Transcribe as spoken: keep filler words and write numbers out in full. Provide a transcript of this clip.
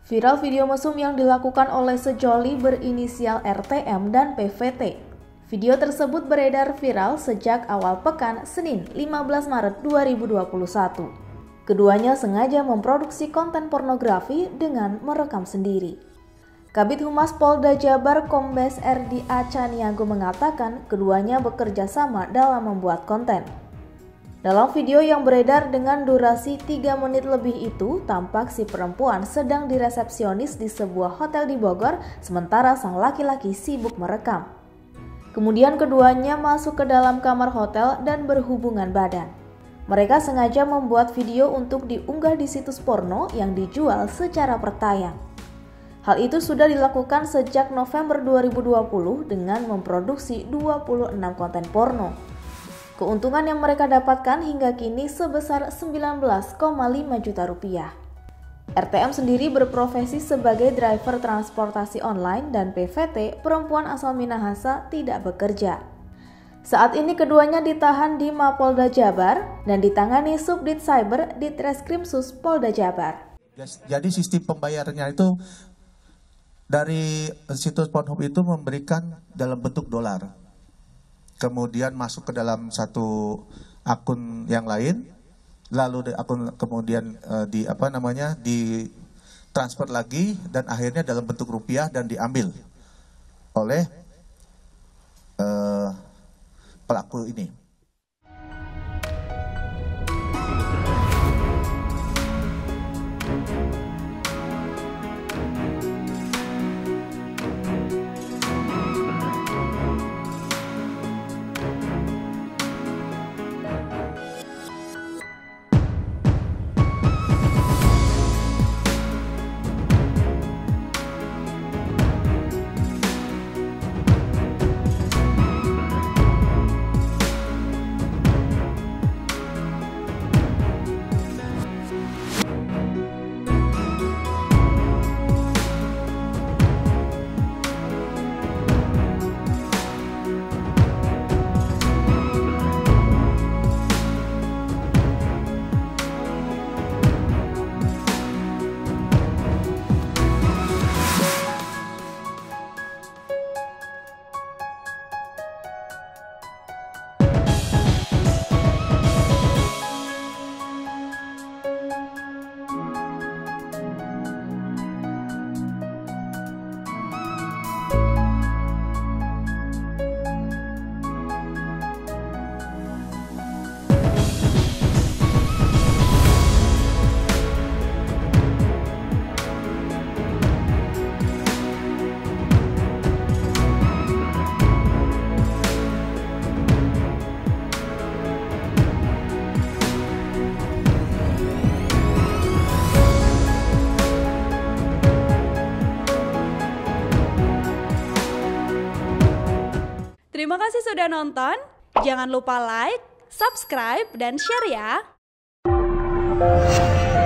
Viral video mesum yang dilakukan oleh sejoli berinisial R T M dan P V T. Video tersebut beredar viral sejak awal pekan Senin lima belas Maret dua ribu dua puluh satu. Keduanya sengaja memproduksi konten pornografi dengan merekam sendiri. Kabid Humas Polda Jabar Kombes R D A Caniago mengatakan keduanya bekerja sama dalam membuat konten. Dalam video yang beredar dengan durasi tiga menit lebih itu, tampak si perempuan sedang diresepsionis di sebuah hotel di Bogor, sementara sang laki-laki sibuk merekam. Kemudian keduanya masuk ke dalam kamar hotel dan berhubungan badan. Mereka sengaja membuat video untuk diunggah di situs porno yang dijual secara pertayang. Hal itu sudah dilakukan sejak November dua ribu dua puluh dengan memproduksi dua puluh enam konten porno. Keuntungan yang mereka dapatkan hingga kini sebesar sembilan belas koma lima juta rupiah. R T M sendiri berprofesi sebagai driver transportasi online dan P V T, perempuan asal Minahasa, tidak bekerja. Saat ini keduanya ditahan di Mapolda Jabar dan ditangani Subdit Cyber di Treskrimsus Polda Jabar. Jadi sistem pembayarannya itu dari situs Pornhub itu memberikan dalam bentuk dolar. Kemudian masuk ke dalam satu akun yang lain, lalu akun kemudian uh, di apa namanya di transfer lagi dan akhirnya dalam bentuk rupiah dan diambil oleh uh, pelaku ini. Terima kasih sudah nonton. Jangan lupa like, subscribe, dan share ya.